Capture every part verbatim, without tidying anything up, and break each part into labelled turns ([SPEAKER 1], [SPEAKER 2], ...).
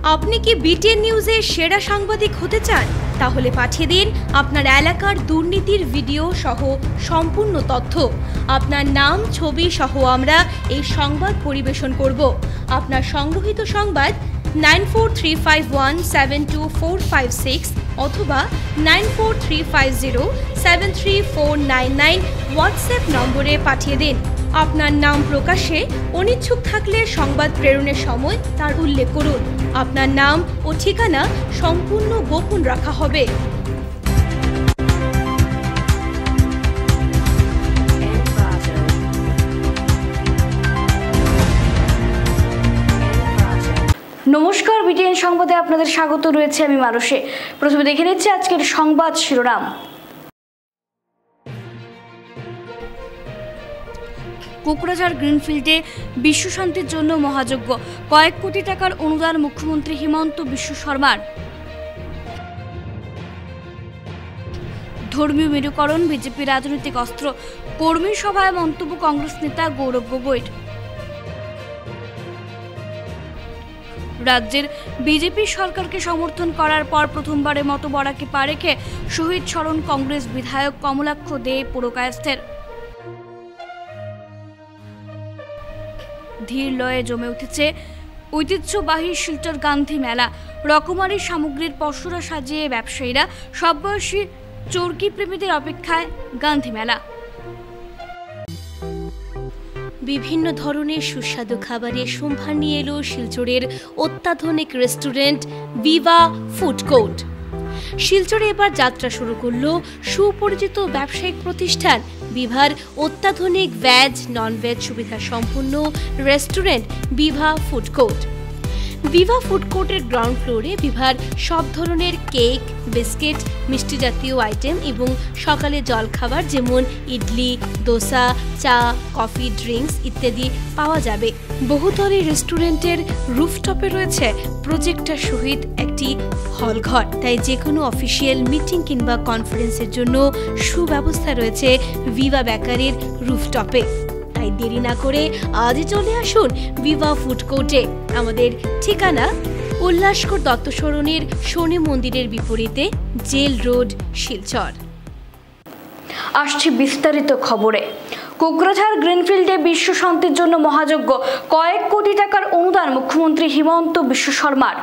[SPEAKER 1] আপনি কি বিটিএন নিউজের সেরা সাংবাদিক হতে চান? তাহলে পাঠিয়ে দিন আপনার এলাকার দুর্নীতির ভিডিও সহ সম্পূর্ণ তথ্য। আপনার নাম, ছবি সহ আমরা এই সংবাদ পরিবেশন করব। আপনার সংগ্রহীত সংবাদ nine four three five one seven two four five six অথবা nine four three five zero seven three four nine nine WhatsApp নম্বরে পাঠিয়ে দিন। আপনার নাম প্রকাশে অনিচ্ছুক থাকলে সংবাদ প্রেরণের সময় তার উল্লেখ করুন। আপনার নাম ও ঠিকানা সম্পূর্ণ গোপন রাখা হবে।
[SPEAKER 2] নমস্কার, বিটিএন সংবাদে আপনাদের স্বাগত রয়েছে। আমি মানসী। প্রথমে দেখে নিচ্ছি আজকের সংবাদ শিরোনাম। কোকরাঝাড় গ্রিনফিল্ডে বিশ্ব শান্তির জন্য মহাযজ্ঞ, কয়েক কোটি টাকার অনুদান মুখ্যমন্ত্রী হিমন্ত বিশ্ব শর্মার। ধর্মীয় মেরুকরণ বিজেপি রাজনৈতিক অস্ত্র, কর্মী সভায় মন্তব্য কংগ্রেস নেতা গৌরব গগৈর। রাজ্যের বিজেপি সরকারকে সমর্থন করার পর প্রথমবারের মতো বরাকে পা রেখে শহীদ স্মরণ কংগ্রেস বিধায়ক কমলাক্ষ দে পুরকায়স্থের। ধীর লয়ে জমে উঠেছে ঐতিহ্যবাহী শিলচর গান্ধী মেলা। রকমারি সামগ্রীর পসরা সাজিয়ে ব্যবসায়ীরা, সব বয়সী চরকি প্রেমীদের অপেক্ষায় গান্ধী মেলা।
[SPEAKER 1] বিভিন্ন ধরনের সুস্বাদু খাবারের সম্ভার নিয়ে এলো শিলচরের অত্যাধুনিক রেস্টুরেন্ট ভিভা ফুড কোর্ট। শিলচরে এবার যাত্রা শুরু করল সুপরিচিত ব্যবসায়িক প্রতিষ্ঠান ভিভার অত্যাধুনিক ভেজ নন ভেজ সুবিধা সম্পন্ন restaurant viva food court. Viva food কোর্টের গ্রাউন্ড ফ্লোরে ভিভার সব ধরনের কেক, বিস্কিট, মিষ্টি জাতীয় আইটেম এবং সকালে জলখাবার যেমন ইডলি, দোসা, চা, কফি, ড্রিঙ্কস ইত্যাদি পাওয়া যাবে। বহুতল এই রেস্টুরেন্টের রুফটপে রয়েছে প্রজেক্টর সহিত একটি হল ঘর, তাই যে কোনো অফিসিয়াল মিটিং কিংবা কনফারেন্সের জন্য সুব্যবস্থা রয়েছে ভিভা বেকারির রুফটপে। তাই দেরি না করে আজই চলে আসুন ভিভা ফুড কোর্টে। আমাদের ঠিকানা উল্লাসকর দত্ত সরণির শনি মন্দিরের বিপরীতে, জেল রোড, শিলচর।
[SPEAKER 2] আসছি বিস্তারিত খবরে। কোকরাঝাড় গ্রিনফিল্ডে বিশ্ব শান্তির জন্য মহাযজ্ঞ, কয়েক কোটি টাকার অনুদান মুখ্যমন্ত্রী হিমন্ত বিশ্ব শর্মার।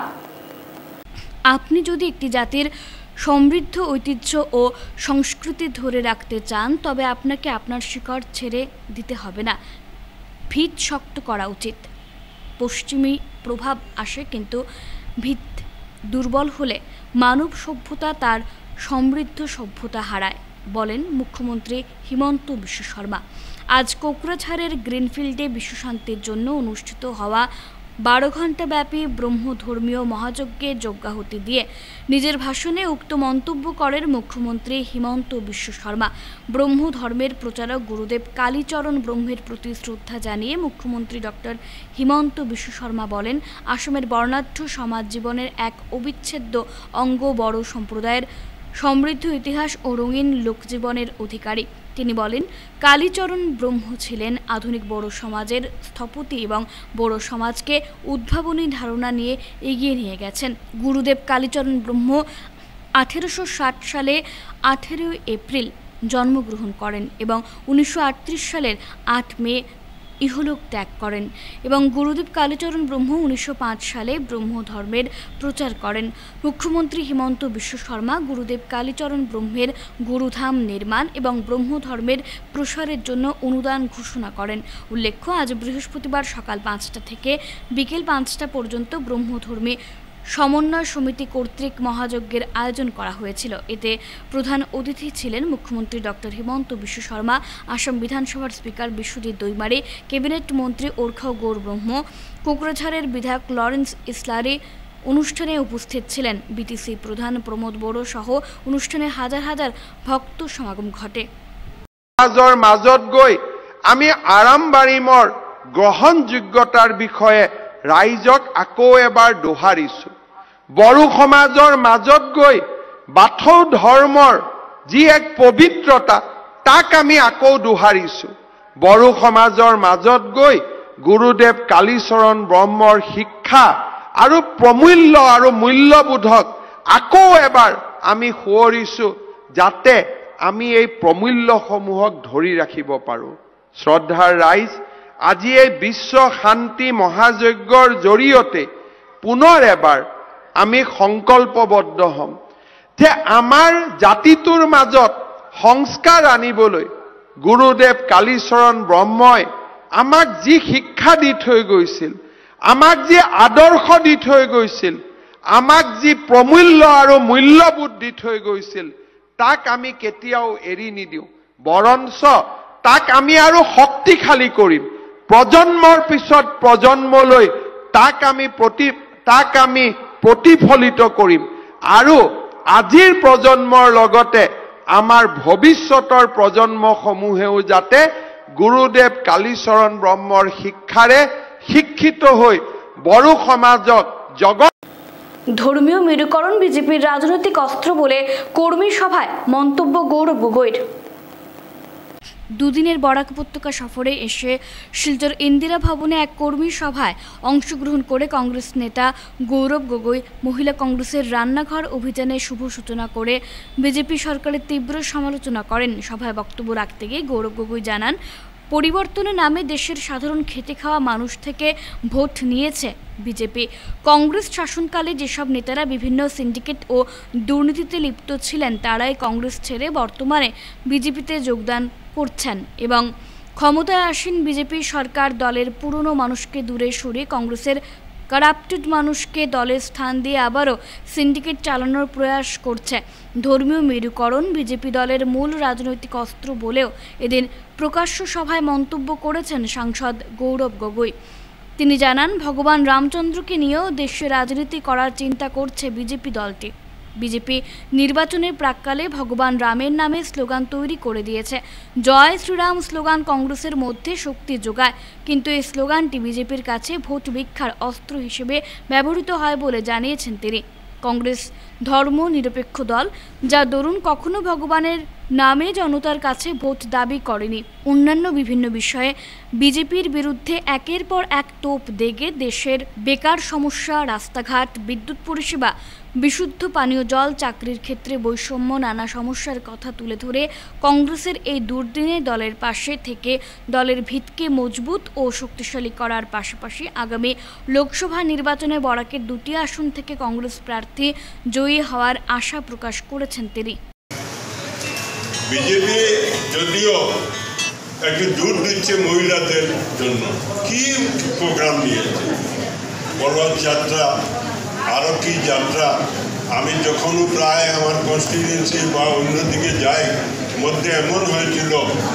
[SPEAKER 1] আপনি যদি একটি জাতির সমৃদ্ধ ঐতিহ্য ও সংস্কৃতি ধরে রাখতে চান তবে আপনাকে আপনার শিকড় ছেড়ে দিতে হবে না, ভিত শক্ত করা উচিত। পশ্চিমী প্রভাব আসে, কিন্তু ভিত দুর্বল হলে মানব সভ্যতা তার সমৃদ্ধ সভ্যতা হারায়, বলেন মুখ্যমন্ত্রী হিমন্ত বিশ্ব শর্মা। আজ কোকরাঝাড়ের গ্রিনফিল্ডে বিশ্ব শান্তির জন্য অনুষ্ঠিত হওয়া বারো ঘণ্টা ব্যাপী ব্রহ্মধর্মীয় মহাযজ্ঞে যজ্ঞাহুতি দিয়ে নিজের ভাষণে উক্ত মন্তব্য করেন মুখ্যমন্ত্রী হিমন্ত বিশ্ব শর্মা। ব্রহ্ম ধর্মের প্রচারক গুরুদেব কালীচরণ ব্রহ্মের প্রতি শ্রদ্ধা জানিয়ে মুখ্যমন্ত্রী ডক্টর হিমন্ত বিশ্ব শর্মা বলেন, আসামের বর্ণাঢ্য সমাজ জীবনের এক অবিচ্ছেদ্য অঙ্গ বড়ো সম্প্রদায়ের সমৃদ্ধ ইতিহাস ও রঙিন লোকজীবনের অধিকারী। তিনি বলেন, কালীচরণ ব্রহ্ম ছিলেন আধুনিক বড়ো সমাজের স্থপতি এবং বড়ো সমাজকে উদ্ভাবনী ধারণা নিয়ে এগিয়ে নিয়ে গেছেন। গুরুদেব কালীচরণ ব্রহ্ম আঠেরোশো ষাট সালে আঠেরোই এপ্রিল জন্মগ্রহণ করেন এবং উনিশশো আটত্রিশ সালের আট মে ইহলোক ত্যাগ করেন এবং গুরুদেব কালীচরণ ব্রহ্ম উনিশশো পাঁচ সালে ব্রহ্ম ধর্মের প্রচার করেন। মুখ্যমন্ত্রী হিমন্ত বিশ্ব শর্মা গুরুদেব কালীচরণ ব্রহ্মের গুরুধাম নির্মাণ এবং ব্রহ্ম ধর্মের প্রসারের জন্য অনুদান ঘোষণা করেন। উল্লেখ্য, আজ বৃহস্পতিবার সকাল পাঁচটা থেকে বিকেল পাঁচটা পর্যন্ত ব্রহ্মধর্মী সমন্বয় সমিতি কর্তৃক মহাযজ্ঞের আয়োজন করা হয়েছিল। এতে প্রধান অতিথি ছিলেন মুখ্যমন্ত্রী ডক্টর হিমন্ত বিশ্ব শর্মা, আসাম বিধানসভার স্পিকার বিশ্বজিৎ দৈমারি, ক্যাবিনেট মন্ত্রী ওরখাও গৌর ব্রহ্ম, কোকরাঝাড়ের বিধায়ক লরেন্স ইসলারি অনুষ্ঠানে উপস্থিত ছিলেন। বিটিসি প্রধান প্রমোদ বড়ো সহ অনুষ্ঠানে হাজার হাজার ভক্ত সমাগম ঘটে।
[SPEAKER 3] মাজত গৈ আমি আৰামবাৰীমৰ গ্ৰহণযোগ্যতাৰ বিষয়ে ৰাইজক আকৌ এবাৰ দোহাৰিছো। বড়ো সমাজৰ মাজত গৈ বাথৌ ধৰ্মৰ যি এক পবিত্ৰতা তাক আমি আকৌ দোহাৰিছো। বড়ো সমাজৰ মাজত গৈ গুৰুদেৱ কালীচৰণ ব্ৰহ্মৰ শিক্ষা আৰু প্ৰমূল্য আৰু মূল্যবোধক আকৌ এবাৰ আমি সোঁৱৰিছোঁ, যাতে আমি এই প্ৰমূল্যসমূহক ধৰি ৰাখিব পাৰোঁ। শ্ৰদ্ধাৰ ৰাইজ, আজি এই বিশ্ব শান্তি মহাযজ্ঞৰ জৰিয়তে পুনৰ এবাৰ আমি সংকল্পবদ্ধ হ'ম যে আমাৰ জাতিটোৰ মাজত সংস্কাৰ আনিবলৈ গুৰুদেৱ কালীচৰণ ব্ৰহ্মই আমাক যি শিক্ষা দি থৈ গৈছিল, আমাক যি আদৰ্শ দি থৈ গৈছিল, আমাক যি প্ৰমূল্য আৰু মূল্যবোধ দি থৈ গৈছিল, তাক আমি কেতিয়াও এৰি নিদিওঁ, বৰঞ্চ তাক আমি আৰু শক্তিশালী কৰিম। প্ৰজন্মৰ পিছত প্ৰজন্মলৈ তাক আমি প্ৰতি তাক আমি প্ৰতিফলিত কৰিম আৰু আজিৰ প্ৰজন্মৰ লগতে আমাৰ ভৱিষ্যতৰ প্ৰজন্মসমূহেও যাতে গুৰুদেৱ কালীচৰণ ব্ৰহ্মৰ শিক্ষাৰে শিক্ষিত হৈ বড়ো সমাজক জগৎ।
[SPEAKER 2] ধর্মীয় মেরুকরণ বিজেপির রাজনৈতিক অস্ত্র বলে কর্মী সভায় মন্তব্য গৌরব গগৈর।
[SPEAKER 1] দুদিনের বরাক উপত্যকা সফরে এসে শিলচর ইন্দিরা ভবনে এক কর্মী সভায় অংশগ্রহণ করে কংগ্রেস নেতা গৌরব গগৈ মহিলা কংগ্রেসের রান্নাঘর অভিযানের শুভ সূচনা করে বিজেপি সরকারের তীব্র সমালোচনা করেন। সভায় বক্তব্য রাখতে গিয়ে গৌরব গগৈ জানান, পরিবর্তনের নামে দেশের সাধারণ খেটে খাওয়া মানুষ থেকে ভোট নিয়েছে বিজেপি। কংগ্রেস শাসনকালে যেসব নেতারা বিভিন্ন সিন্ডিকেট ও দুর্নীতিতে লিপ্ত ছিলেন, তারাই কংগ্রেস ছেড়ে বর্তমানে বিজেপিতে যোগদান করছেন এবং ক্ষমতায় আসীন বিজেপি সরকার দলের পুরনো মানুষকে দূরে সরিয়ে কংগ্রেসের কারাপ্টেড মানুষকে দলের স্থান দিয়ে আবারও সিন্ডিকেট চালানোর প্রয়াস করছে। ধর্মীয় মেরুকরণ বিজেপি দলের মূল রাজনৈতিক অস্ত্র বলেও এদিন প্রকাশ্য সভায় মন্তব্য করেছেন সাংসদ গৌরব গগৈ। তিনি জানান, ভগবান রামচন্দ্রকে নিয়েও দেশে রাজনীতি করার চিন্তা করছে বিজেপি দলটি। বিজেপি নির্বাচনের প্রাক্কালে ভগবান রামের নামে স্লোগান তৈরি করে দিয়েছে। জয় শ্রীরাম স্লোগান কংগ্রেসের মধ্যে শক্তি যোগায়, কিন্তু এই স্লোগানটি বিজেপির কাছে ভোট ভিক্ষার অস্ত্র হিসেবে ব্যবহৃত হয় বলে জানিয়েছেন তিনি। কংগ্রেস ধর্ম নিরপেক্ষ দল, যা দরুন কখনো ভগবানের নামে জনতার কাছে ভোট দাবি করেনি। অন্যান্য বিভিন্ন বিষয়ে বিজেপির বিরুদ্ধে একের পর এক তোপ দেগে দেশের বেকার সমস্যা, রাস্তাঘাট, বিদ্যুৎ পরিষেবা, বিশুদ্ধ পানীয় জল, চাকরির ক্ষেত্রে বৈষম্য, নানা সমস্যার কথা তুলে ধরে কংগ্রেসের এই দুর্দিনে দলের পাশে থেকে দলের ভিতকে মজবুত ও শক্তিশালী করার পাশাপাশি আগামী লোকসভা নির্বাচনে বরাকের দুটি আসন থেকে কংগ্রেস প্রার্থী জয়ী হওয়ার আশা প্রকাশ করেছেন তিনি।
[SPEAKER 4] বিজেপি যদিও একটু জোর দিচ্ছে মহিলাদের জন্য, কি প্রোগ্রাম নিয়েছে, বলবৎ যাত্রা, আরও কি যাত্রা। আমি যখনও প্রায় আমার কনস্টিটিউয়েন্সি বা অন্যদিকে যাই, মধ্যে এমন হয়েছিল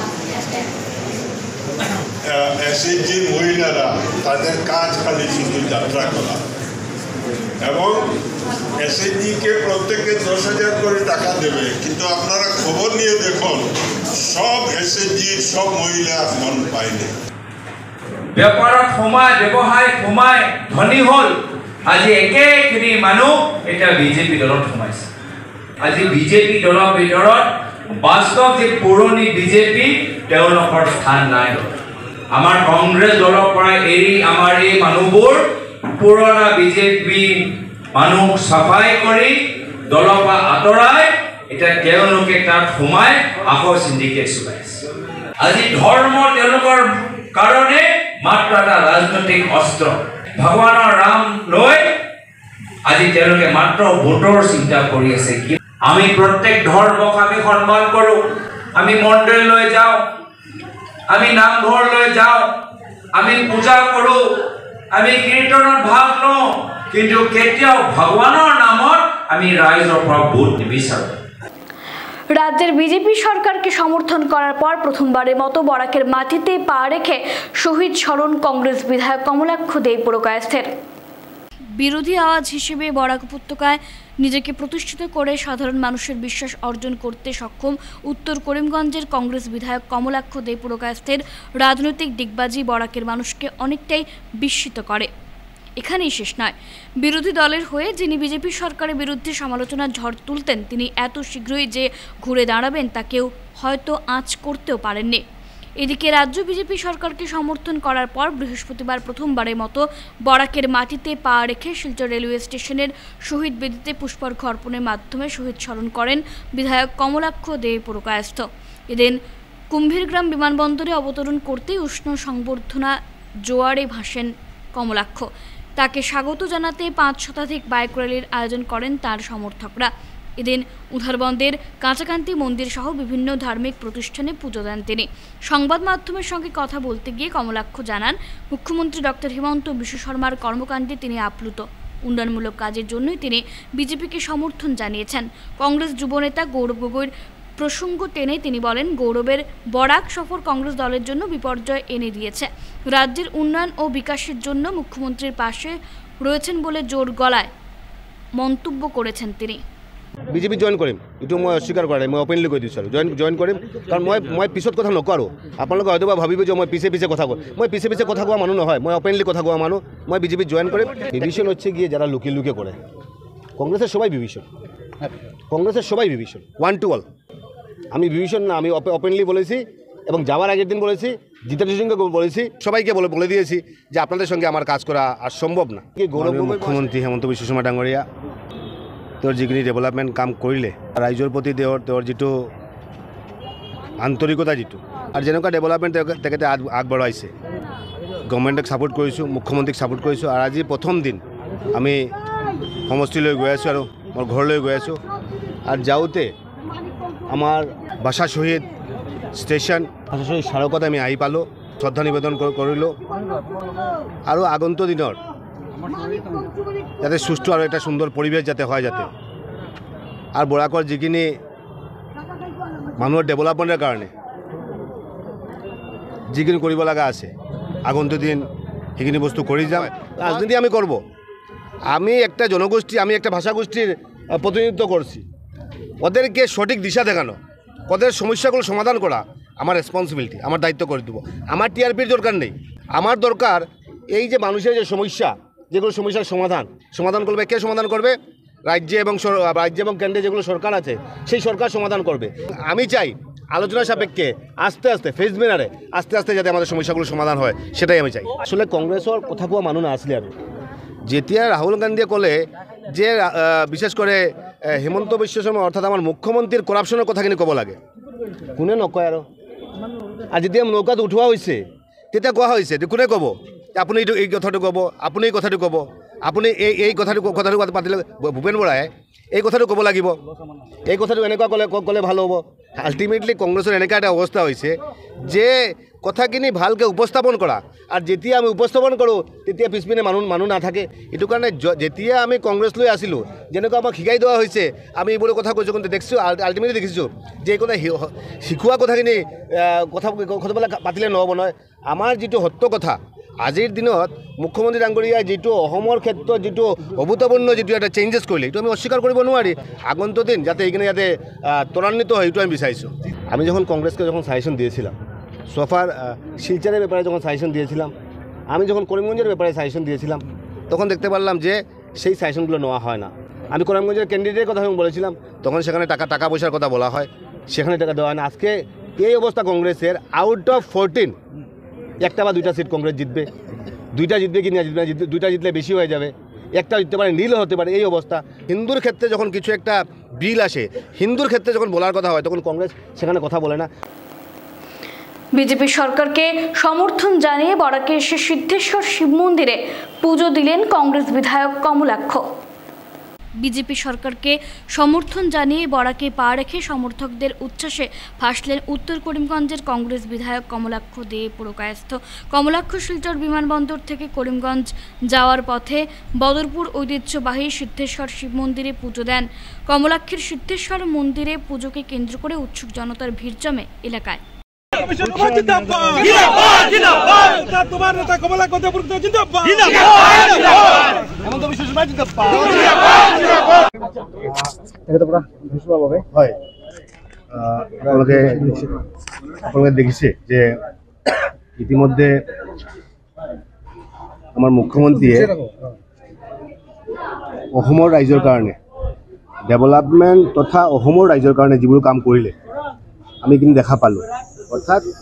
[SPEAKER 4] এসএইচজির মহিলারা তাদের কাজ খালি শুধু যাত্রা করা, এবং এসএইচজিকে প্রত্যেকে দশ হাজার করে টাকা দেবে, কিন্তু আপনারা খবর নিয়ে দেখুন সব এসএইচজির সব মহিলা মন পায়নি।
[SPEAKER 5] বেপাৰত সোমাই ব্যৱসায়ত সোমাই ধনী হ'ল, আজি একেখিনি মানুহ এতিয়া বিজেপি দলত সোমাইছে। আজি বিজেপি দলৰ ভিতৰত বাস্তৱ যে পুৰণি বিজেপি তেওঁলোকৰ স্থান নাই। আমাৰ কংগ্ৰেছ দলৰ পৰা এৰি আমাৰ এই মানুহবোৰ পুৰণা বিজেপি মানুহ চাফাই কৰি দলৰ পৰা আঁতৰাই এতিয়া তেওঁলোকে তাত সোমাই আকৌ চিণ্ডিকেট চলাইছে। আজি ধৰ্ম তেওঁলোকৰ কাৰণে মাত্ৰ এটা ৰাজনৈতিক অস্ত্ৰ। ভগৱানৰ ৰাম লৈ আজি তেওঁলোকে মাত্ৰ ভোটৰ চিন্তা কৰি আছে। আমি প্ৰত্যেক ধৰ্মক আমি সন্মান কৰোঁ, আমি মন্দিৰলৈ যাওঁ, আমি নামঘৰলৈ যাওঁ, আমি পূজা কৰোঁ, আমি কীৰ্তনত ভাগ লওঁ, কিন্তু কেতিয়াও ভগৱানৰ নামত আমি ৰাইজৰ পৰা ভোট নিবিচাৰোঁ।
[SPEAKER 2] রাজ্যের বিজেপি সরকারকে সমর্থন করার পর প্রথমবারের মতো বরাকের মাটিতে পা রেখে শহীদ স্মরণ কংগ্রেস বিধায়ক কমলাক্ষ দে পুরকায়স্থের।
[SPEAKER 1] বিরোধী আওয়াজ হিসেবে বরাক উপত্যকায় নিজেকে প্রতিষ্ঠিত করে সাধারণ মানুষের বিশ্বাস অর্জন করতে সক্ষম উত্তর করিমগঞ্জের কংগ্রেস বিধায়ক কমলাক্ষ দে পুরকায়স্থের রাজনৈতিক দিগবাজি বরাকের মানুষকে অনেকটাই বিস্মিত করে। এখানেই শেষ নয়, বিরোধী দলের হয়ে যিনি বিজেপি সরকারের বিরুদ্ধে সমালোচনার ঝড় তুলতেন, তিনি এত শীঘ্রই যে ঘুরে দাঁড়াবেন তা কেউ হয়তো আঁচ করতেও পারেননি। এদিকে রাজ্য বিজেপি সরকারকে সমর্থন করার পর বৃহস্পতিবার প্রথমবারের মতো বরাকের মাটিতে পা রেখে শিলচর রেলওয়ে স্টেশনের শহীদ বেদিতে পুষ্পার্ঘ অর্পণের মাধ্যমে শহীদ স্মরণ করেন বিধায়ক কমলাক্ষ দে পুরকায়স্থ। এদিন কুম্ভীরগ্রাম বিমানবন্দরে অবতরণ করতেই উষ্ণ সংবর্ধনা জোয়ারে ভাসেন কমলাক্ষ। তাকে স্বাগত জানাতে পাঁচ শতাধিক বাইক র্যালির আয়োজন করেন তার সমর্থকরা। এদিন উধারবন্দের কাঁচাকান্তি মন্দির সহ বিভিন্ন ধার্মিক প্রতিষ্ঠানে পুজো দেন তিনি। সংবাদ মাধ্যমের সঙ্গে কথা বলতে গিয়ে কমলাক্ষ জানান, মুখ্যমন্ত্রী ডক্টর হিমন্ত বিশ্ব শর্মার কর্মকাণ্ডে তিনি আপ্লুত। উন্নয়নমূলক কাজের জন্যই তিনি বিজেপিকে সমর্থন জানিয়েছেন। কংগ্রেস যুবনেতা গৌরব গগৈর প্রসঙ্গ টেনে তিনি বলেন, গৌরবের বরাক সফর কংগ্রেস দলের জন্য বিপর্যয় এনে দিয়েছে। রাজ্যের উন্নয়ন ও বিকাশের জন্য মুখ্যমন্ত্রীর পাশে রয়েছেন বলে জোর গলায় মন্তব্য করেছেন তিনি।
[SPEAKER 6] বিজেপি জয়েন কৰিম, এইটো মই অস্বীকাৰ কৰা নাই, মই অপেনলি কৈ দিছোঁ আৰু জইন জইন কৰিম। কাৰণ মই মই পিছত কথা নকৰোঁ, আপোনালোকে হয়তো বা ভাবিব যে মই পিছে পিছে কথা কওঁ। মই পিছে পিছে কথা কোৱা মানুহ নহয়, মই অপেনলি কথা কোৱা মানুহ। মই বিজেপি জয়েন কৰিম। বিভীষণ হচ্ছে গিয়ে যারা লুকিয়ে লুকিয়ে করে। কংগ্রেসের সবাই বিভীষণ, কংগ্রেসের সবাই বিভীষণ, ওয়ান টু অল। আমি বিভীষণ না, আমি ওপেনলি বলেছি এবং যাওয়ার আগের দিন বলেছি, জিতেন্দ্র সিংকে বলেছি, সবাইকে বলে বলে দিয়েছি যে আপনাদের সঙ্গে আমার কাজ করা আর সম্ভব না। কি গৌরব মুখ্যমন্ত্রী হেমন্ত বিশ্ব শৰ্মা ডাঙৰীয়া তেওঁৰ যিখিনি ডেভেলপমেণ্ট কাম কৰিলে, ৰাইজৰ প্ৰতি তেওঁৰ তেওঁৰ যিটো আন্তৰিকতা যিটো আৰু যেনেকুৱা ডেভেলপমেণ্ট তেখেতে আগবঢ়াইছে, গভৰ্ণমেণ্টক ছাপোৰ্ট কৰিছোঁ, মুখ্যমন্ত্ৰীক ছাপোৰ্ট কৰিছোঁ। আৰু আজি প্ৰথম দিন আমি সমষ্টিলৈ গৈ আছোঁ আৰু মোৰ ঘৰলৈ গৈ আছোঁ। আৰু যাওঁতে আমাৰ ভাষা শ্বহীদ ষ্টেচন, ভাষা শ্বহীদ স্মাৰকত আমি আহি পালোঁ, শ্ৰদ্ধা নিবেদন কৰিলোঁ। আৰু আগন্তুক দিনৰ যাতে সুস্থ আৰু এটা সুন্দৰ পৰিৱেশ যাতে হয়, যাতে আৰু বৰাকৰ যিখিনি মানুহৰ ডেভেলপমেণ্টৰ কাৰণে যিখিনি কৰিব লগা আছে, আগন্তুক দিন সেইখিনি বস্তু কৰি যাম। রাজনীতি আমি করব। আমি একটা জনগোষ্ঠী, আমি একটা ভাষাগোষ্ঠীর প্রতিনিধিত্ব করছি। ওদেরকে সঠিক দিশা দেখানো, ওদের সমস্যাগুলো সমাধান করা আমার রেসপন্সিবিলিটি, আমার দায়িত্ব করে দেবো। আমার টিআরপির দরকার নেই, আমার দরকার এই যে মানুষের যে সমস্যা, যেগুলো সমস্যার সমাধান সমাধান করবে কে সমাধান করবে? রাজ্যে এবং রাজ্য এবং কেন্দ্রে যেগুলো সরকার আছে সেই সরকার সমাধান করবে। আমি চাই আলোচনা সাপেক্ষে আস্তে আস্তে ফেস মেনারে আস্তে আস্তে যাতে আমাদের সমস্যাগুলো সমাধান হয়, সেটাই আমি চাই। আসলে কংগ্রেসের কথা কোৱা মানুহ নাছিলে আৰু যেতিয়া রাহুল গান্ধীয়ে ক'লে যে বিশেষ করে হিমন্ত বিশ্ব শর্মা অর্থাৎ আমার মুখ্যমন্ত্রীর করাপশনের কথাখিনি ক'ব লাগে, কোনে নকয় আৰু। আর যেতিয়া নৌকাত উঠোৱা হৈছে তেতিয়া কোৱা হৈছে যে কোনে ক'ব আপুনি এইটো এই কথাটো ক'ব, আপুনি এই কথাটো ক'ব, আপুনি এই এই কথাটো কথাটো পাতিলে ভূপেন বৰাই এই কথাটো ক'ব লাগিব, এই কথাটো এনেকুৱা ক'লে ক'লে ভাল হ'ব। আল্টিমেটলি কংগ্রেসের এনেকা একটা অবস্থা হয়েছে যে কথাখিনি ভালকে উপস্থাপন করা, আর যেতিয়া আমি উপস্থাপন কৰোঁ তেতিয়া পিছপিনে মানুহ মানুহ নাথাকে। এইটো কাৰণে যেতিয়া আমি কংগ্ৰেছ লৈ আছিলোঁ, যেনেকুৱা আমাক শিকাই দিয়া হৈছে, আমি এইবোৰ কথা কৈছোঁ, কিন্তু দেখিছোঁ আল্টিমেটলি দেখিছোঁ যে এই কথা শিকোৱা কথাখিনি কথা কথাবিলাক পাতিলে নহ'ব নহয়। আমাৰ যিটো সত্য কথা, আজিৰ দিনত মুখ্যমন্ত্ৰী ডাঙৰীয়াই যিটো অসমৰ ক্ষেত্ৰত যিটো অভূতপূৰ্ণ যিটো এটা চেঞ্জেছ কৰিলে, এইটো আমি অস্বীকাৰ কৰিব নোৱাৰি। আগন্তুক দিন যাতে এইখিনি যাতে ত্বৰান্বিত হয়, এইটো আমি বিচাৰিছোঁ। আমি যখন কংগ্রেসকে যখন সাজেশন দিয়েছিলাম, সোফার শিলচরের ব্যাপারে যখন সাজেশন দিয়েছিলাম, আমি যখন করিমগঞ্জের ব্যাপারে সাজেশন দিয়েছিলাম, তখন দেখতে পারলাম যে সেই সাজেশনগুলো নেওয়া হয় না। আমি করিমগঞ্জের ক্যান্ডিডেটের কথা যখন বলেছিলাম, তখন সেখানে টাকা টাকা পয়সার কথা বলা হয়, সেখানে টাকা দেওয়া হয় না। আজকে এই অবস্থা কংগ্রেসের, আউট অফ ফোরটিন একটা বা দুইটা সিট কংগ্রেস জিতবে, দুইটা জিতবে কি না জিতবে না, দুইটা জিতলে বেশি হয়ে যাবে, একটা জিততে পারে, নীল হতে পারে, এই অবস্থা। হিন্দুর ক্ষেত্রে যখন কিছু একটা বিল আসে, হিন্দুর ক্ষেত্রে যখন বলার কথা হয়, তখন কংগ্রেস সেখানে কথা বলে না।
[SPEAKER 1] বিজেপি সরকারকে সমর্থন জানিয়ে বরাকে এসে সিদ্ধেশ্বর শিব মন্দিরে পুজো দিলেন কংগ্রেস বিধায়ক কমলাক্ষ। বিজেপি সরকারকে সমর্থন জানিয়ে বরাকে পা রেখে সমর্থকদের উচ্ছ্বাসে ভাসলেন উত্তর করিমগঞ্জের কংগ্রেস বিধায়ক কমলাক্ষ দে পুরকায়স্থ। কমলাক্ষ শিলচর বিমানবন্দর থেকে করিমগঞ্জ যাওয়ার পথে বদরপুর ঐতিহ্যবাহী সিদ্ধেশ্বর শিব মন্দিরে পুজো দেন। কমলাক্ষের সিদ্ধেশ্বর মন্দিরে পুজোকে কেন্দ্র করে উৎসুক জনতার ভিড় জমে এলাকায়।
[SPEAKER 6] আপোনালোকে দেখিছে যে ইতিমধ্যে আমাৰ মুখ্যমন্ত্ৰীয়ে অসমৰ ৰাইজৰ কাৰণে ডেভেলপমেণ্ট তথা অসমৰ ৰাইজৰ কাৰণে যিবোৰ কাম কৰিলে আমি কিন্তু দেখা পালোঁ। অৰ্থাৎ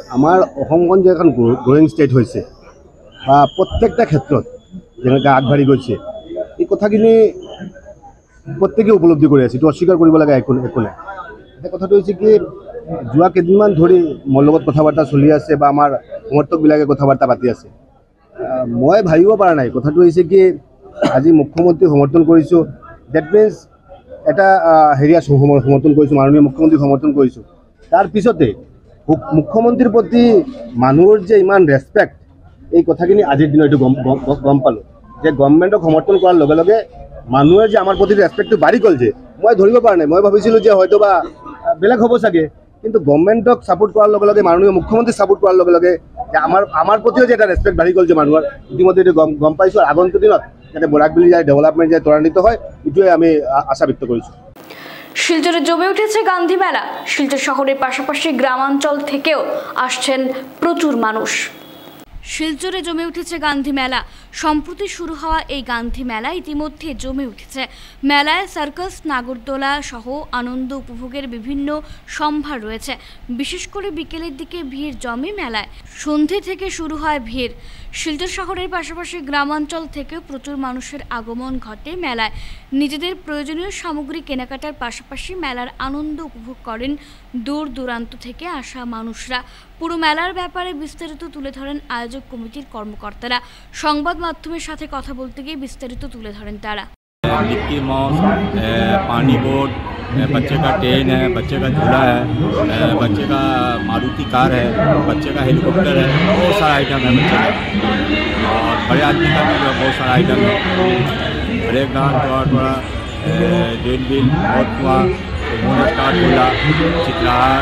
[SPEAKER 6] আমাৰ অসমখন যে এখন গ্ৰয়িং ষ্টেট হৈছে বা প্ৰত্যেকটা ক্ষেত্ৰত যেনেকৈ আগবাঢ়ি গৈছে এই কথাখিনি প্ৰত্যেকে উপলব্ধি কৰি আছে, এইটো অস্বীকাৰ কৰিব লগা একো একো নাই। এতিয়া কথাটো হৈছে কি, যোৱা কেইদিনমান ধৰি মোৰ লগত কথা বাৰ্তা চলি আছে বা আমাৰ সমৰ্থকবিলাকে কথা বাৰ্তা পাতি আছে। মই ভাবিব পৰা নাই, কথাটো হৈছে কি আজি মুখ্যমন্ত্ৰীক সমৰ্থন কৰিছোঁ, ডেট মিনছ এটা হেৰিয়া সমৰ্থন কৰিছোঁ, মাননীয় মুখ্যমন্ত্ৰীক সমৰ্থন কৰিছোঁ। তাৰপিছতে মুখ্যমন্ত্ৰীৰ প্ৰতি মানুহৰ যে ইমান ৰেচপেক্ট, এই কথাখিনি আজিৰ দিনত এইটো গম গম পালোঁ যে গভৰ্ণমেণ্টক সমৰ্থন কৰাৰ লগে লগে মানুহে যে আমাৰ প্ৰতি ৰেচপেক্টটো বাঢ়ি গ'ল। যে মই ধৰিব পৰা নাই, মই ভাবিছিলোঁ যে হয়তো বা বেলেগ হ'ব চাগে, কিন্তু গভৰ্ণমেণ্টক ছাপোৰ্ট কৰাৰ লগে লগে মাননীয় মুখ্যমন্ত্ৰীক ছাপোৰ্ট কৰাৰ লগে লগে যে আমাৰ আমাৰ প্ৰতিও যে এটা ৰেচপেক্ট বাঢ়ি গ'ল যে মানুহৰ, ইতিমধ্যে এইটো গম গম পাইছোঁ। আৰু আগন্তুক দিনত যাতে বৰাকবেলি যায় ডেভেলপমেণ্ট যায় ত্বৰান্বিত হয়, এইটোৱে আমি আশা ব্যক্ত কৰিছোঁ।
[SPEAKER 2] শিলচরে জমে উঠেছে গান্ধী মেলা। শিলচর শহরের পাশাপাশি গ্রামাঞ্চল থেকেও আসছেন প্রচুর মানুষ।
[SPEAKER 1] শিলচরে জমে উঠেছে গান্ধী মেলা। সম্প্রতি শুরু হওয়া এই গান্ধী মেলা ইতিমধ্যে জমে উঠেছে। মেলায় সার্কাস, নাগরদোলা সহ আনন্দ উপভোগের বিভিন্ন সম্ভার রয়েছে। বিশেষ করে বিকেলের দিকে ভিড় জমে মেলায়। সন্ধে থেকে শুরু হয় ভিড়। শিলচর শহরের পাশাপাশি গ্রামাঞ্চল থেকেও প্রচুর মানুষের আগমন ঘটে মেলায়। নিজেদের প্রয়োজনীয় সামগ্রী কেনাকাটার পাশাপাশি মেলার আনন্দ উপভোগ করেন দূর দূরান্ত থেকে আসা মানুষরা। পুরো মেলার ব্যাপারে বিস্তারিত তুলে ধরেন আয়োজক কমিটির কর্মকর্তারা। সংবাদ মাধ্যমের সাথে কথা বলতে গিয়ে বিস্তারিত তুলে ধরেন তারা।
[SPEAKER 7] मिक्की माउस, पानी बोट, बच्चे का ट्रेन है, बच्चे का झूला है, बच्चे का मारुति कार है, बच्चे का हेलीकॉप्टर है, बहुत सारा आइटम है बच्चे का। और बड़े आदमी का भी बहुत सारा आइटम है। ब्रेक डांस, थोड़ा थोड़ा जेल बिल, बहुत हुआ, बोनस का झूला, चित्रहार,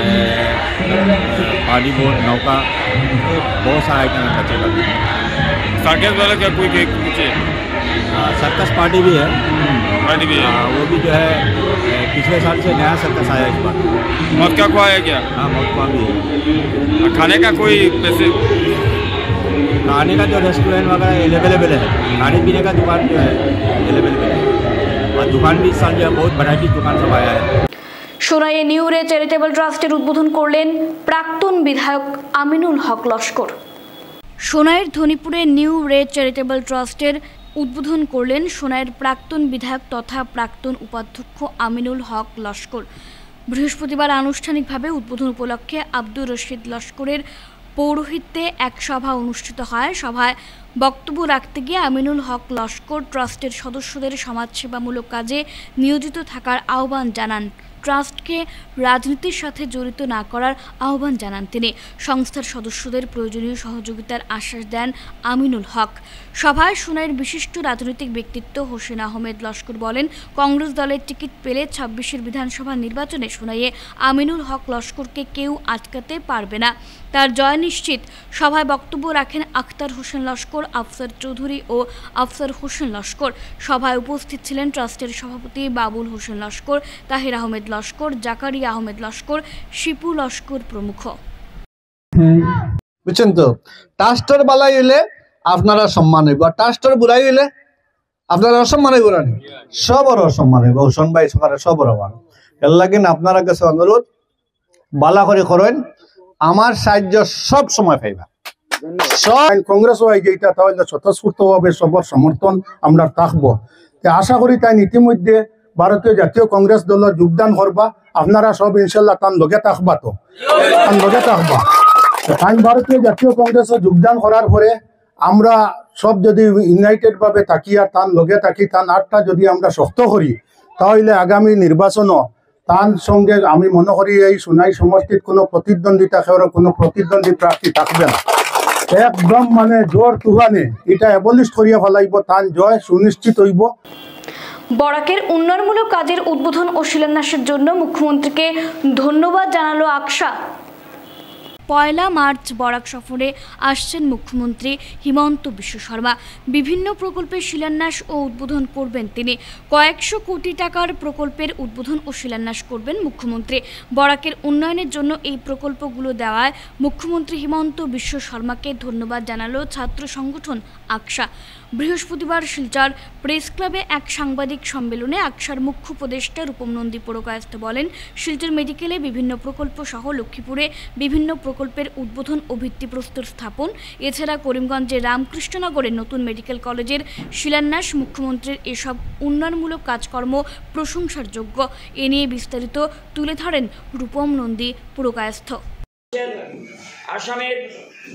[SPEAKER 7] पानी बोट, नौका, बहुत सारा आइटम है बच्चे का।
[SPEAKER 8] सर्कस वाला क्या कोई पूछे?
[SPEAKER 7] सर्कस पार्टी भी है,
[SPEAKER 8] पार्टी भी है।
[SPEAKER 7] आ, वो भी जो है पिछले साल से नया सर्कस आया इस बार।
[SPEAKER 8] मटका को आया क्या?
[SPEAKER 7] हाँ, मटका भी है।
[SPEAKER 8] खाने का कोई पैसे?
[SPEAKER 7] खाने का जो रेस्टोरेंट वगैरह अवेलेबल है, खाने पीने का दुकान जो है अवेलेबल है। और दुकान भी इस साल जो है बहुत वैरायटी दुकान सब आया है।
[SPEAKER 2] সোনাইয়ে নিউ রে চ্যারিটেবল ট্রাস্টের উদ্বোধন করলেন প্রাক্তন বিধায়ক আমিনুল হক লস্কর।
[SPEAKER 1] সোনাইয়ের ধনীপুরে নিউ রে চ্যারিটেবল ট্রাস্টের উদ্বোধন করলেন সোনাইয়ের প্রাক্তন বিধায়ক তথা প্রাক্তন উপাধ্যক্ষ আমিনুল হক লস্কর। বৃহস্পতিবার আনুষ্ঠানিকভাবে উদ্বোধন উপলক্ষে আব্দুর রশিদ লস্করের পৌরোহিত্যে এক সভা অনুষ্ঠিত হয়। সভায় বক্তব্য রাখতে গিয়ে আমিনুল হক লস্কর ট্রাস্টের সদস্যদের সমাজসেবামূলক কাজে নিয়োজিত থাকার আহ্বান জানান। ট্রাস্টকে রাজনীতির সাথে জড়িত না করার আহ্বান জানান তিনি। সংস্থার সদস্যদের প্রয়োজনীয় সহযোগিতার আশ্বাস দেন আমিনুল হক। সভায় সোনাইয়ের বিশিষ্ট রাজনৈতিক ব্যক্তিত্ব হোসেন আহমেদ লস্কর বলেন, কংগ্রেস দলের টিকিট পেলে ছাব্বিশের বিধানসভা নির্বাচনে সোনাইয়ে আমিনুল হক লস্করকে কেউ আটকাতে পারবে না, তার জয় নিশ্চিত। সভায় বক্তব্য রাখেন আখতার হোসেন লস্কর, আফসার চৌধুরী ও আফসার হোসেন লস্কর। সভায় উপস্থিত ছিলেন ট্রাস্টের সভাপতি বাবুল হোসেন লস্কর, তাহির আহমেদ লস্কর, জাকারিয়া আহমেদ লস্কর, শিপু লস্কর প্রমুখ।
[SPEAKER 9] বুঝছেন তো, ট্রাস্টের বালাই হইলে আপনারা সম্মান হইব, আর ট্রাস্টের বুড়াই হইলে আপনারা অসম্মান হইব না, সবর অসম্মান হইব। হোসেন ভাই সকালে সবর হবার এর লাগে আপনারা কাছে অনুরোধ, বালা করে করেন, আমার সাহায্য সব সময় পাইবা। কংগ্রেস যেটা তাহলে স্বতঃস্ফূর্ত ভাবে সবর সমর্থন আমরা থাকবো। আশা করি তাই ইতিমধ্যে ভারতীয় জাতীয় কংগ্রেস দলের যোগদান করবা, আপনারা সব ইনশাল্লাহ তার লগে থাকবা, তো তার লগে থাকবা। তাই ভারতীয় জাতীয় কংগ্রেসে যোগদান করার পরে আমরা সব যদি ইউনাইটেড ভাবে থাকি আর তার লগে থাকি, তার আটটা যদি আমরা শক্ত করি, তাহলে আগামী নির্বাচনও তার সঙ্গে আমি মনে করি এই সোনাই সমষ্টির কোনো প্রতিদ্বন্দ্বিতা খেয়ে কোনো প্রতিদ্বন্দ্বী প্রার্থী থাকবে না। একদম মানে জোর তুফানে এটা অ্যাবলিশ করিয়া ফেলাইব, তার জয় সুনিশ্চিত হইব।
[SPEAKER 2] বরাকের উন্নয়নমূলক কাজের উদ্বোধন ও শিলান্যাসের জন্য মুখ্যমন্ত্রীকে ধন্যবাদ জানালো আকশা।
[SPEAKER 1] পয়লা মার্চ বরাক সফরে আসছেন মুখ্যমন্ত্রী হিমন্ত বিশ্ব শর্মা। বিভিন্ন প্রকল্পের শিলান্যাস ও উদ্বোধন করবেন তিনি। কয়েকশো কোটি টাকার প্রকল্পের উদ্বোধন ও শিলান্যাস করবেন মুখ্যমন্ত্রী। বরাকের উন্নয়নের জন্য এই প্রকল্পগুলো দেওয়ায় মুখ্যমন্ত্রী হিমন্ত বিশ্ব শর্মাকে ধন্যবাদ জানালো ছাত্র সংগঠন আকশা। বৃহস্পতিবার শিলচর প্রেস ক্লাবে এক সাংবাদিক সম্মেলনে আকসার মুখ্য উপদেষ্টা রূপম নন্দী পুরকায়স্থ বলেন, শিলচর মেডিকেলে বিভিন্ন প্রকল্প সহ লক্ষ্মীপুরে বিভিন্ন প্রকল্পের উদ্বোধন ও ভিত্তিপ্রস্তর স্থাপন, এছাড়া করিমগঞ্জের রামকৃষ্ণনগরে নতুন মেডিকেল কলেজের শিলান্যাস মুখ্যমন্ত্রীর এসব উন্নয়নমূলক কাজকর্ম প্রশংসার যোগ্য। এ নিয়ে বিস্তারিত তুলে ধরেন রূপম নন্দী পুরকায়স্থ।
[SPEAKER 10] আসামের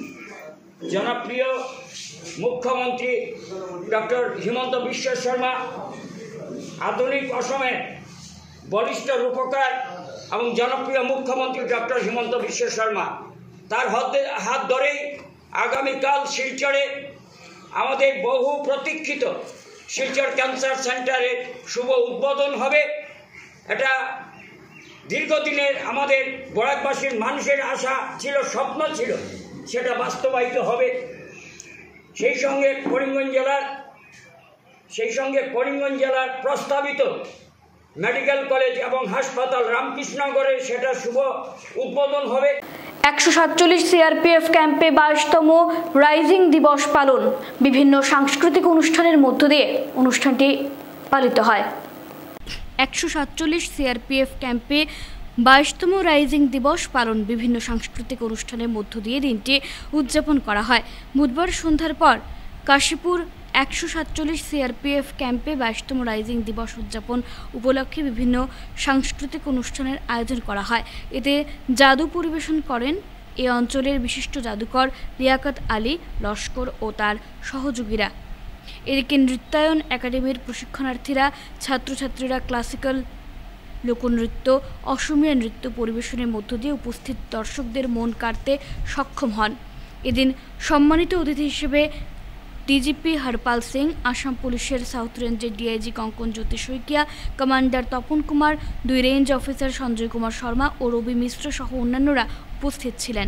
[SPEAKER 10] জনপ্রিয় মুখ্যমন্ত্রী ডক্টর হিমন্ত বিশ্ব শর্মা আধুনিক অসমের বরিষ্ঠ রূপকার এবং জনপ্রিয় মুখ্যমন্ত্রী ডক্টর হিমন্ত বিশ্ব শর্মা তার হাত ধরেই আগামীকাল শিলচরে আমাদের বহু প্রতীক্ষিত শিলচর ক্যান্সার সেন্টারের শুভ উদ্বোধন হবে। এটা দীর্ঘদিনের আমাদের বরাকবাসীর মানুষের আশা ছিল, স্বপ্ন ছিল, সেটা বাস্তবায়িত হবে। সেই সঙ্গে করিমগঞ্জ জেলার সেই সঙ্গে করিমগঞ্জ জেলার প্রস্তাবিত মেডিকেল কলেজ এবং হাসপাতাল রামকৃষ্ণনগরে সেটা শুভ উদ্বোধন হবে।
[SPEAKER 1] একশো সাতচল্লিশ সিআরপিএফ ক্যাম্পে বাইশতম রাইজিং দিবস পালন, বিভিন্ন সাংস্কৃতিক অনুষ্ঠানের মধ্য দিয়ে অনুষ্ঠানটি পালিত হয়। একশো সাতচল্লিশ সিআরপিএফ ক্যাম্পে বাইশতম রাইজিং দিবস পালন, বিভিন্ন সাংস্কৃতিক অনুষ্ঠানের মধ্য দিয়ে দিনটি উদযাপন করা হয়। বুধবার সন্ধ্যার পর কাশীপুর একশো সাতচল্লিশ সিআরপিএফ ক্যাম্পে বাইশতম রাইজিং দিবস উদযাপন উপলক্ষে বিভিন্ন সাংস্কৃতিক অনুষ্ঠানের আয়োজন করা হয়। এতে জাদু পরিবেশন করেন এ অঞ্চলের বিশিষ্ট জাদুকর লিয়াকত আলী লস্কর ও তার সহযোগীরা। এদিকে নৃত্যায়ন একাডেমির প্রশিক্ষণার্থীরা, ছাত্রছাত্রীরা ক্লাসিক্যাল লোকনৃত্য, অসমীয়া নৃত্য পরিবেশনের মধ্য দিয়ে উপস্থিত দর্শকদের মন কাড়তে সক্ষম হন। এদিন সম্মানিত অতিথি হিসেবে ডিজিপি হরপাল সিং, আসাম পুলিশের সাউথ রেঞ্জের ডিআইজি কঙ্কন জ্যোতি শইকিয়া, কমান্ডার তপন কুমার, দুই রেঞ্জ অফিসার সঞ্জয় কুমার শর্মা ও রবি মিশ্র সহ অন্যান্যরা উপস্থিত ছিলেন।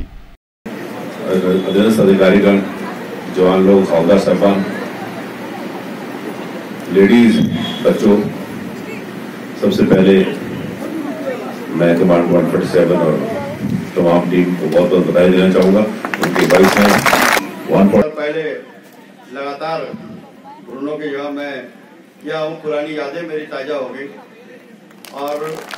[SPEAKER 11] अधिकारीगण, जवान लोग, हवलदार साहबान, लेडीज, बच्चों, सबसे पहले मैं कमांड वन फोर्टी सेवन और तमाम टीम को बहुत बहुत बधाई देना चाहूँगा। उनके वाइस हैं वन
[SPEAKER 12] पहले लगातार घुटनों की जगह मैं किया हूँ, पुरानी यादें मेरी ताज़ा हो गई और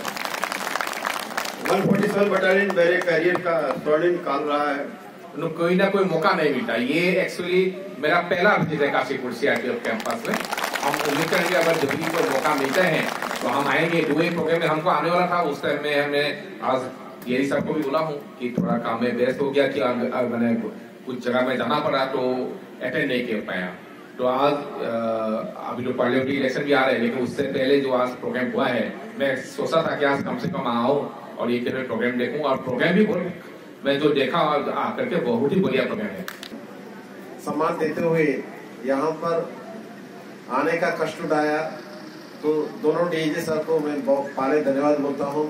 [SPEAKER 12] वन फोर्टी सेवन बटालियन मेरे करियर का स्वर्णिम काल रहा है।
[SPEAKER 13] कोई ना कोई मौका नहीं मिलता। ये एक्चुअली मेरा पहला विजिट है काशीपुर सीआरपीएफ कैंपस में। हम उम्मीद करेंगे अगर जब भी कोई मौका मिलते हैं तो हम आएंगे। दो एक प्रोग्राम में हमको आने वाला था, उस टाइम में हमने आज यही सबको भी बोला हूँ कि थोड़ा काम में व्यस्त हो गया कि मैंने कुछ जगह में जाना पड़ा तो अटेंड नहीं कर पाया। तो आज अभी तो पार्लियामेंट्री इलेक्शन भी आ रहे हैं, लेकिन उससे पहले जो आज प्रोग्राम हुआ है, मैं सोचा था कि आज कम से कम आओ और एक दिन प्रोग्राम देखूं। और प्रोग्राम भी बहुत मैं जो देखा आकर के बहुत ही बढ़िया प्रोग्राम है।
[SPEAKER 12] सम्मान देते हुए यहाँ पर आने का कष्ट उठाया तो दोनों डीजी सर को मैं बहुत पाले धन्यवाद बोलता हूँ।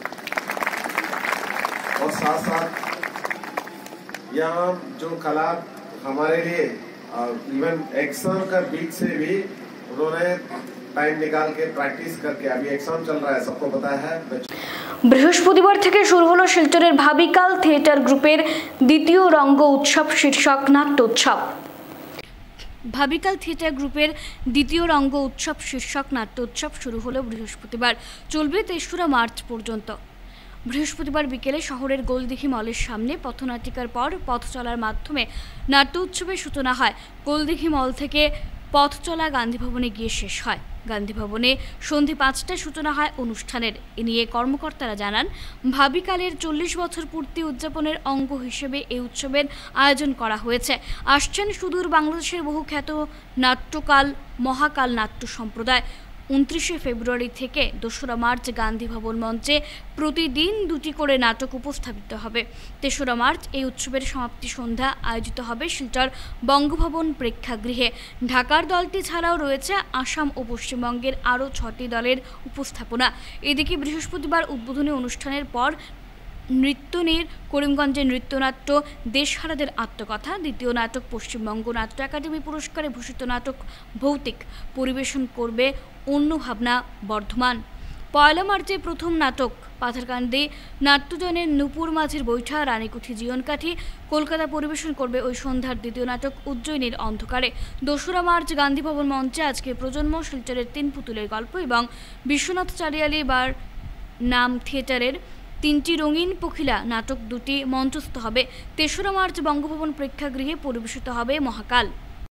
[SPEAKER 12] और साथ साथ यहाँ जो कला हमारे लिए इवन एग्जाम का बीच से भी उन्होंने टाइम निकाल के प्रैक्टिस करके, अभी एग्जाम चल रहा है सबको पता है।
[SPEAKER 1] বৃহস্পতিবার থেকে শুরু হলো শিলচরের ভাবিকাল থিয়েটার গ্রুপের দ্বিতীয় রঙ্গ উৎসব শীর্ষক নাট্য উৎসব। ভাবিকাল থিয়েটার গ্রুপের দ্বিতীয় রঙ্গ উৎসব শীর্ষক নাট্য উৎসব শুরু হলো বৃহস্পতিবার, চলবে তেসরা মার্চ পর্যন্ত। বৃহস্পতিবার বিকেলে শহরের গোলদিঘি মলের সামনে পথনাটিকার পর পথ চলার মাধ্যমে নাট্য উৎসবের সূচনা হয়। গোলদিঘি মল থেকে পথ চলা গান্ধী ভবনে গিয়ে শেষ হয়। গান্ধী ভবনে সন্ধে পাঁচটায় সূচনা হয় অনুষ্ঠানের। এ নিয়ে কর্মকর্তারা জানান, ভাবিকালের চল্লিশ বছর পূর্তি উদযাপনের অঙ্গ হিসেবে এই উৎসবের আয়োজন করা হয়েছে। আসছেন সুদূর বাংলাদেশের বহু খ্যাত নাট্যকাল মহাকাল নাট্য সম্প্রদায়। উনত্রিশে ফেব্রুয়ারি থেকে দোসরা মার্চ গান্ধী ভবন মঞ্চে প্রতিদিন দুটি করে নাটক উপস্থাপিত হবে। তেসরা মার্চ এই উৎসবের সমাপ্তি সন্ধ্যা আয়োজিত হবে শিলচর বঙ্গভবন প্রেক্ষাগৃহে। ঢাকার দলটি ছাড়াও রয়েছে আসাম ও পশ্চিমবঙ্গের আরও ছটি দলের উপস্থাপনা। এদিকে বৃহস্পতিবার উদ্বোধনী অনুষ্ঠানের পর নৃত্যনীর করিমগঞ্জের নৃত্যনাট্য দেশহারাদের আত্মকথা, দ্বিতীয় নাটক পশ্চিমবঙ্গ নাট্য একাডেমি পুরস্কারে ভূষিত নাটক ভৌতিক পরিবেশন করবে অন্য ভাবনা বর্ধমান।
[SPEAKER 2] পয়লা মার্চে প্রথম নাটক পাথারকান্দি নাট্যজনের নূপুর মাঝের বৈঠা রানীকুঠি জীবনকাঠি কলকাতা পরিবেশন করবে ওই সন্ধ্যার দ্বিতীয় নাটক উজ্জয়িনীর অন্ধকারে। দোসরা মার্চ গান্ধী ভবন মঞ্চে আজকে প্রজন্ম শিলচরের তিন পুতুলের গল্প এবং বিশ্বনাথ চারিয়ালি বার নাম থিয়েটারের তিনটি রঙিন পখিলা নাটক দুটি মঞ্চস্থ হবে। তেসরা মার্চ বঙ্গভবন প্রেক্ষাগৃহে পরিবেশিত হবে মহাকাল।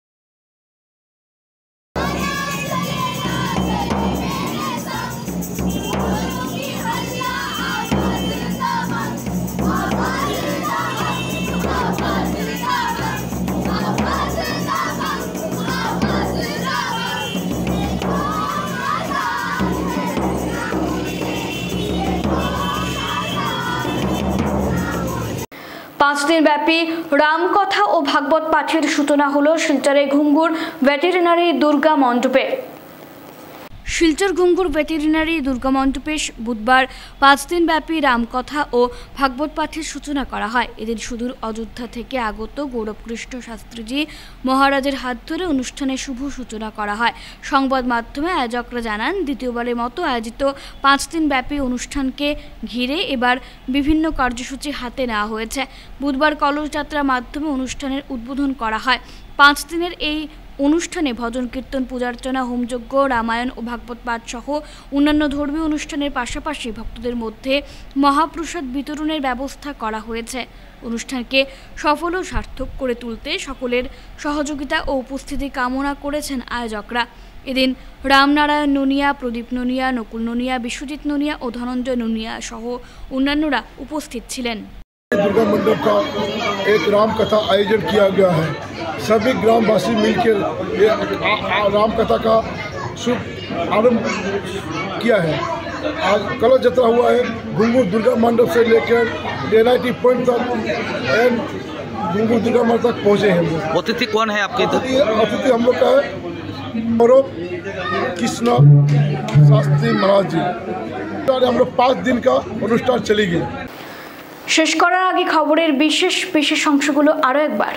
[SPEAKER 2] পাঁচ দিন ব্যাপী রামকথা ও ভাগবত পাঠের সূচনা হলো শিলচরে ঘুঙ্গুর ভেটেরিনারি দুর্গা মণ্ডপে। শিলচর ঘুঙ্গুর ভেটেরিনারি দুর্গা মণ্ডপে বুধবার পাঁচ দিন ব্যাপী রামকথা ও ভাগবত পাঠের সূচনা করা হয়। এদিন সুদূর অযোধ্যা থেকে আগত গৌরবকৃষ্ণ শাস্ত্রীজি মহারাজের হাত ধরে অনুষ্ঠানের শুভ সূচনা করা হয়। সংবাদ মাধ্যমে আয়োজকরা জানান, দ্বিতীয়বারের মতো আয়োজিত পাঁচ দিন ব্যাপী অনুষ্ঠানকে ঘিরে এবার বিভিন্ন কার্যসূচি হাতে নেওয়া হয়েছে। বুধবার কলস যাত্রার মাধ্যমে অনুষ্ঠানের উদ্বোধন করা হয়। পাঁচ দিনের এই অনুষ্ঠানে ভজন কীর্তন, পূজার্চনা, হোমযজ্ঞ, রামায়ণ ও ভাগবত পাঠ সহ অন্যান্য ধর্মীয় অনুষ্ঠানের পাশাপাশি ভক্তদের মধ্যে মহাপ্রসাদ বিতরণের ব্যবস্থা করা হয়েছে। অনুষ্ঠানকে সফল ও সার্থক করে তুলতে সকলের সহযোগিতা ও উপস্থিতি কামনা করেছেন আয়োজকরা। এদিন রামনারায়ণ নুনিয়া, প্রদীপ নুনিয়া, নকুল নুনিয়া, বিশ্বজিৎ নুনিয়া ও ধনঞ্জয় নুনিয়া সহ অন্যান্যরা উপস্থিত ছিলেন।
[SPEAKER 14] दुर्गा मंडप का एक राम कथा आयोजन किया गया है। सभी ग्रामवासी मिलकर ये राम कथा का शुभ आरंभ किया है। आज कलश यात्रा हुआ है घुंगुर दुर्गा मंडप से लेकर एनआईटी पॉइंट तक एंड घुंगुर दुर्गा मंडप तक पहुँचे हैं।
[SPEAKER 15] अतिथि कौन है आपके?
[SPEAKER 14] अतिथि हम लोग का है गौरव कृष्ण शास्त्री महाराज जी। हम लोग पाँच दिन का अनुष्ठान चलेगी।
[SPEAKER 2] শেষ করার আগে খবরের বিশেষ বিশেষ অংশগুলো আরও একবার।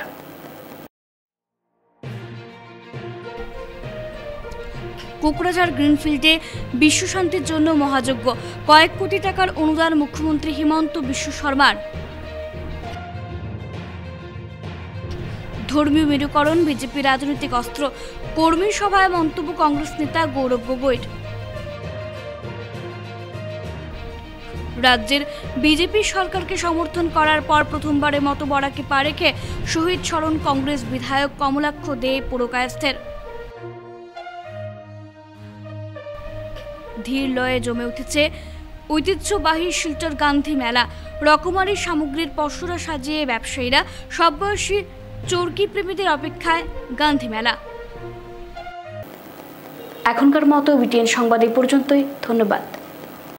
[SPEAKER 2] কোকরাঝাড় গ্রিনফিল্ডে বিশ্বশান্তির জন্য মহাযজ্ঞ, কয়েক কোটি টাকার অনুদান মুখ্যমন্ত্রী হিমন্ত বিশ্ব শর্মার। ধর্মীয় মেরুকরণ বিজেপি রাজনৈতিক অস্ত্র, কর্মী সভায় মন্তব্য কংগ্রেস নেতা গৌরব গগৈর। রাজ্যের বিজেপি সরকারকে সমর্থন করার পর প্রথমবারের মতো বরাকে পা রেখে শহীদ স্মরণ কংগ্রেস বিধায়ক কমলাক্ষ দে পুরকায়স্থের। ধীর লয়ে জমে উঠেছে ঐতিহ্যবাহী শিলচর গান্ধী মেলা। রকমারি সামগ্রীর পসরা সাজিয়ে ব্যবসায়ীরা, সব বয়সী চরকি প্রেমীদের অপেক্ষায় গান্ধী মেলা। এখনকার মতো বিটিএন সংবাদ এই পর্যন্তই। ধন্যবাদ।